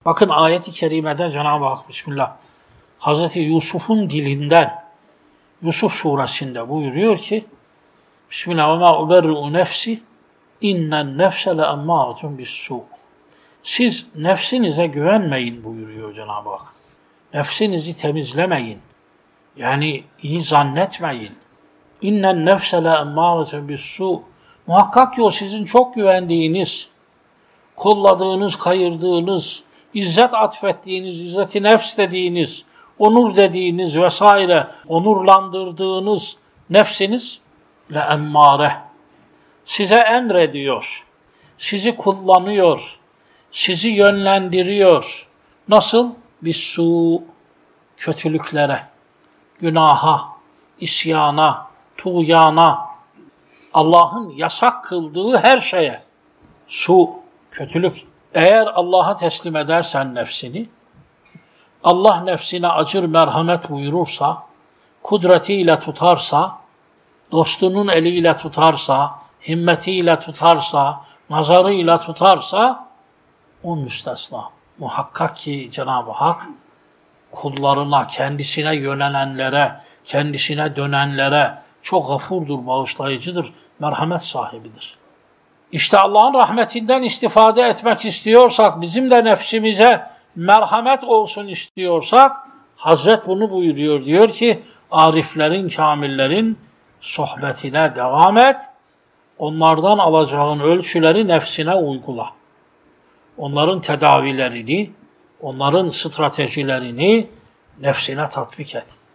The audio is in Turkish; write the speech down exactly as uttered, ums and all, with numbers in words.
Bakın ayet-i kerimede Cenab-ı Hak Bismillah Hazreti Yusuf'un dilinden Yusuf suresinde buyuruyor ki Bismillah ve ma uberri'u nefsi innen nefse le'emmâretun bis-sû. Siz nefsinize güvenmeyin buyuruyor Cenab-ı Hak. Nefsinizi temizlemeyin. Yani iyi zannetmeyin. İnnen nefse le'emmâretun bis-sû. Muhakkak ki o sizin çok güvendiğiniz, kolladığınız, kayırdığınız, izzet atfettiğiniz, izzeti nefs dediğiniz, onur dediğiniz vesaire, onurlandırdığınız nefsiniz le emmare. Size emrediyor, sizi kullanıyor, sizi yönlendiriyor. Nasıl? Bis-sû, kötülüklere, günaha, isyana, tuğyana, Allah'ın yasak kıldığı her şeye. Su, kötülük. Eğer Allah'a teslim edersen nefsini, Allah nefsine acır merhamet buyurursa, kudretiyle tutarsa, dostunun eliyle tutarsa, himmetiyle tutarsa, nazarıyla tutarsa, o müstesna. Muhakkak ki Cenab-ı Hak kullarına, kendisine yönelenlere, kendisine dönenlere çok gafurdur, bağışlayıcıdır, merhamet sahibidir. İşte Allah'ın rahmetinden istifade etmek istiyorsak, bizim de nefsimize merhamet olsun istiyorsak, Hazret bunu buyuruyor. Diyor ki, ariflerin, kamillerin sohbetine devam et, onlardan alacağın ölçüleri nefsine uygula. Onların tedavilerini, onların stratejilerini nefsine tatbik et.